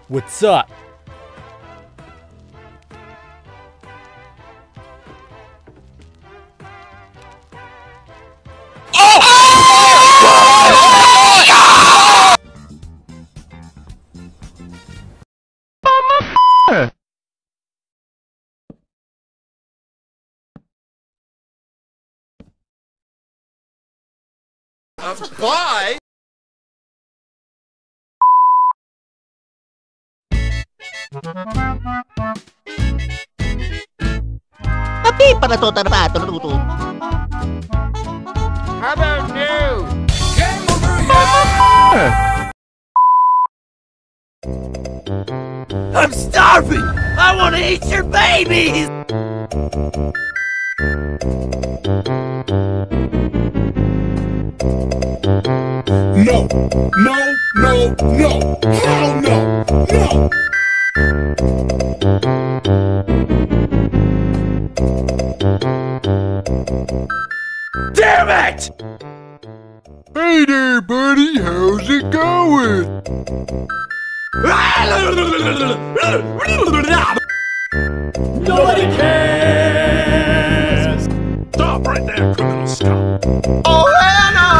What's up? Why? Tapi panatutan na pa, tunututo. How about you? Game over I'm starving! I want to eat your babies! No, no, no, no! Hell no! No! Damn it! Hey there, buddy! How's it going? Nobody cares! Stop right there, criminal scum! Oh, hell no!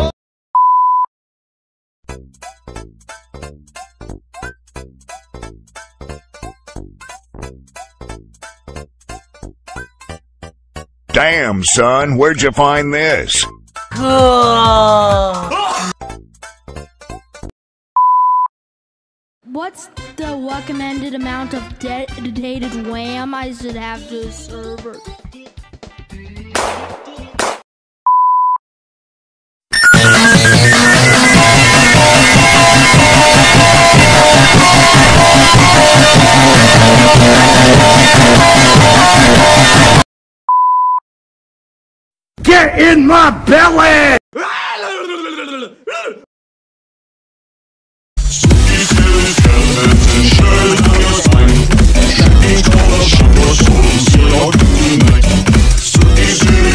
Damn, son, where'd you find this? What's the recommended amount of dedicated RAM I should have to a server? Get in my belly! Suki